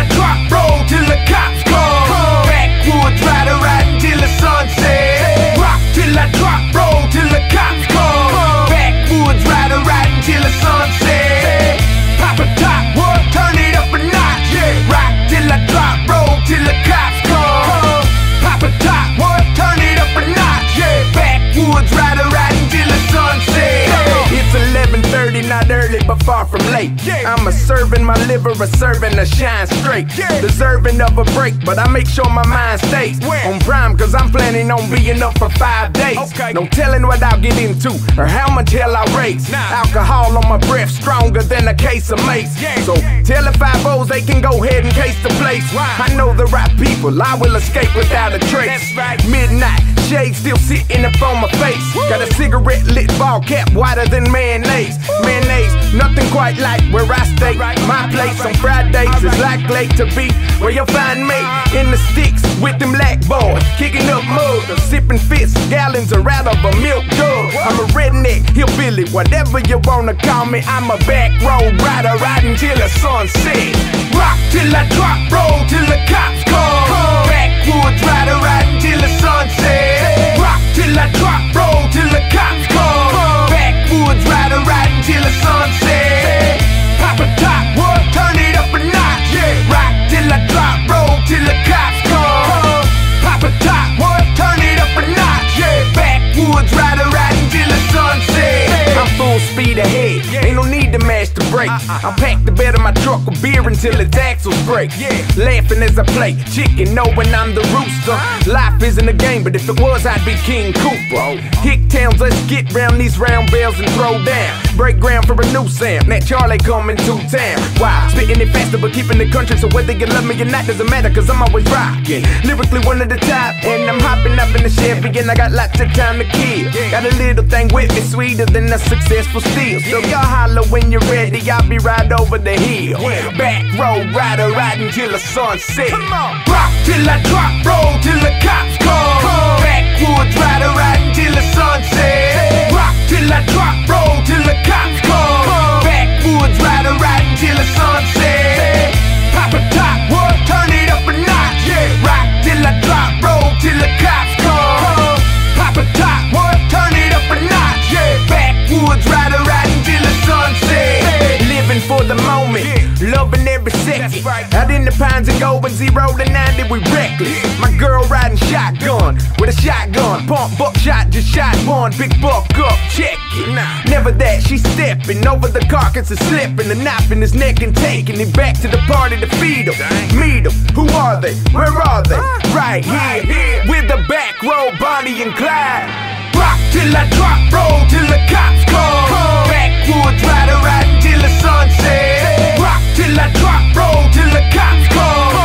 drop, roll till the cops come. Backwoods rider riding till the sunset. Rock till I drop, roll till the cops come. Backwoods rider riding till the sunset. Pop a top, what? Turn it up a notch. Rock till I drop, roll till the cops come. Pop a top, what? Turn it up a notch. Backwoods rider riding till the sunset. It's 11:30, not early but far from late. I'm a serving my liver, a serving to shine straight. Deserving of a break, but I make sure my mind stays on prime, cause I'm planning on being up for 5 days. No telling what I'll get into or how much hell I'll raise. Alcohol on my breath, stronger than a case of mace. So tell the 5-0s they can go ahead and case the place. I know the right people, I will escape without a trace. Midnight, shade still sitting up on my face. Got a cigarette lit ball cap whiter than mayonnaise. Mayonnaise, nothing quite like where I stay. My place on Fridays is likely to be where you'll find me in the sticks with them black boys, kicking up mud, sipping fists, gallons are out of a milk jug. I'm a redneck, hillbilly, whatever you wanna call me. I'm a back road rider riding till the sunset. Rock till I drop, roll till the cops come. Backwoods rider riding till the sunset. Rock till I drop, roll till the cops come. Backwoods rider riding till the sunset. Pop a top, what? Turn it up a notch. Rock till I drop, roll till the cops come. Pop a top, what? Turn it up a notch. Backwoods rider riding till the sunset. I'm full speed ahead, ain't no need to mash the brakes. I'll pack the bed of my truck with beer until its axles break. Laughing as I play chicken, knowing I'm the rooster. Life isn't a game, but if it was, I'd be King Cooper. Hick towns, let's get round these round bells and throw down. Break ground for a new sound, that Charlie coming to town. Wow, spitting it faster but keeping the country, so whether you love me or not doesn't matter, cause I'm always rocking. Lyrically one of the top, and I'm hopping up in the Chevy, and I got lots of time to kill. Got a little thing with me, sweeter than a successful steal. So y'all holler when you're ready, I'll be right over the hill. Back road rider riding till the sunset. Rock till I drop, roll till the cops come. Backwoods rider riding till the sunset. Rock till I drop, roll till the cops come. Backwoods rider riding till the sunset. Pop a top, what? Turn it up a notch. Rock till I drop, roll till the cops come. Pop a top, what? Turn it up a notch. Backwoods rider riding till the sunset. Living for the moment, loving every second. Out in the pines and going 0 to 90, we reckless. My girl riding shotgun with a shotgun. Pump buckshot, just shot one. Big buck up, check it. Never that, she stepping over the carcass and slipping. The knife in his neck and taking it back to the party to feed him. Meet them, who are they? Where are they? Right here, with the back row, Bonnie and Clyde. Rock till I drop, roll till the cops come. Backwoods rider riding till the sunset. Rock till I drop, roll till the cops come.